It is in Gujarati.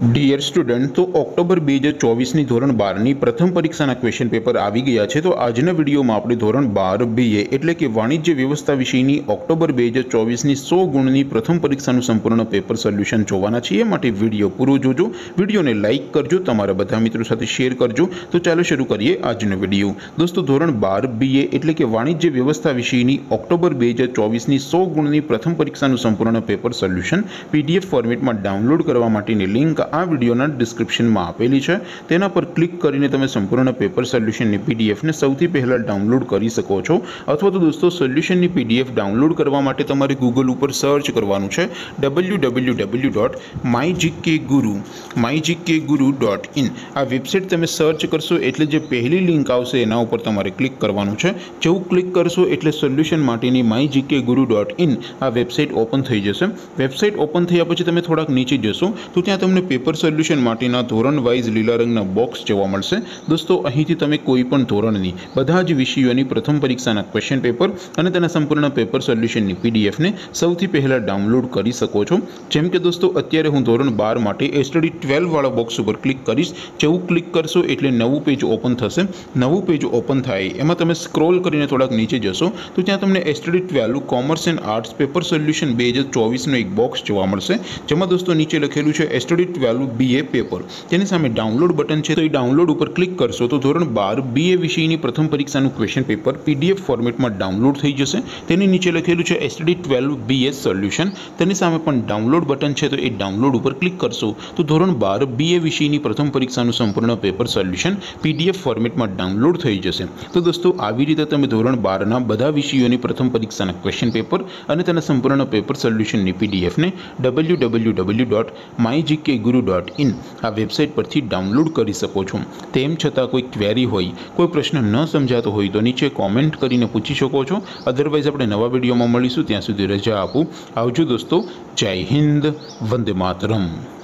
डियर स्टूडेंट, तो ऑक्टोबर 2024 ધોરણ 12ની પ્રથમ પરીક્ષાના ક્વેશ્ચન પેપર આવી ગયા છે। તો આજના વિડીયોમાં આપણે ધોરણ 12 BA એટલે કે વાણિજ્ય વ્યવસ્થા વિષયની ઓક્ટોબર 2024ની 100 ગુણની પ્રથમ પરીક્ષાનું સંપૂર્ણ પેપર સોલ્યુશન જોવાના છીએ। માટે વિડીયો પૂરો જોજો, વિડીયોને લાઇક કરજો, તમારા બધા મિત્રો સાથે શેર કરજો। તો ચાલો શરૂ કરીએ આજનો વિડીયો। દોસ્તો, ધોરણ 12 BA એટલે કે વાણિજ્ય વ્યવસ્થા વિષયની ઓક્ટોબર 2024ની 100 ગુણની પ્રથમ પરીક્ષાનું સંપૂર્ણ પેપર સોલ્યુશન PDF ફોર્મેટમાં ડાઉનલોડ કરવા માટેની લિંક આ વિડિયોના ડિસ્ક્રિપ્શનમાં આપેલી છે। તેના પર ક્લિક કરીને તમે સંપૂર્ણ પેપર સોલ્યુશનની PDF ને સૌથી પહેલા ડાઉનલોડ કરી શકો છો। અથવા તો દોસ્તો, સોલ્યુશનની PDF ડાઉનલોડ કરવા માટે તમારે ગૂગલ ઉપર સર્ચ કરવાનું છે www.mygkguru.in। આ વેબસાઇટ તમે સર્ચ કરશો એટલે જે પહેલી લિંક આવશે એના ઉપર તમારે ક્લિક કરવાનું છે। જેવું ક્લિક કરશો એટલે સોલ્યુશન માટેની mygkguru.in આ વેબસાઇટ ઓપન થઈ જશે। વેબસાઇટ ઓપન થયા પછી તમે થોડાક નીચે જશો તો ત્યાં તમને પેપર સોલ્યુશન માટેના ધોરણ વાઇઝ લીલા રંગના બોક્સ જોવા મળશે। દોસ્તો, અહીંથી તમે કોઈ પણ ધોરણની બધા જ વિષયોની પ્રથમ પરીક્ષાના ક્વેશ્ચન પેપર અને તેના સંપૂર્ણ પેપર સોલ્યુશનની PDF ને સૌથી પહેલા ડાઉનલોડ કરી શકો છો। જેમ કે દોસ્તો, અત્યારે હું ધોરણ 12 માટે STD 12 વાળા બોક્સ ઉપર ક્લિક કરીશ। જેવું ક્લિક કરશો એટલે નવું પેજ ઓપન થશે। નવું પેજ ઓપન થાય એમાં તમે સ્ક્રોલ કરીને થોડાક નીચે જશો તો ત્યાં તમને STD 12 commerce and arts paper solution 2024નો એક બોક્સ જોવા મળશે। જેમાં દોસ્તો નીચે લખેલું છે STD 12 BA પેપર। તેની સામે ડાઉનલોડ બટન છે, તો એ ડાઉનલોડ ઉપર ક્લિક કરશો તો ધોરણ 12 BA વિષયની પ્રથમ પરીક્ષાનું ક્વેશ્ચન પેપર PDF ફોર્મેટમાં ડાઉનલોડ થઈ જશે। તેની નીચે લખેલું છે STD 12 BA સોલ્યુશન। તેની સામે પણ ડાઉનલોડ બટન છે, તો એ ડાઉનલોડ ઉપર ક્લિક કરશો તો ધોરણ 12 BA વિષયની પ્રથમ પરીક્ષાનું સંપૂર્ણ પેપર સોલ્યુશન PDF ફોર્મેટમાં ડાઉનલોડ થઈ જશે। તો દોસ્તો, આવી રીતે તમે ધોરણ 12ના બધા વિષયોની પ્રથમ પરીક્ષાના ક્વેશ્ચન પેપર અને તેના સંપૂર્ણ પેપર સોલ્યુશનની PDF ને www.mygkguru.in આ વેબસાઇટ પરથી ડાઉનલોડ કરી શકો છો। તેમ છતાં કોઈ ક્વેરી હોય, કોઈ પ્રશ્ન ન સમજાતો હોય તો નીચે કોમેન્ટ કરીને પૂછી શકો છો। અધરવાઇઝ આપણે નવા વિડીયોમાં મળીશું, ત્યાં સુધી રજા આપું। આવજો દોસ્તો, જય હિન્દ, વંદે માતરમ।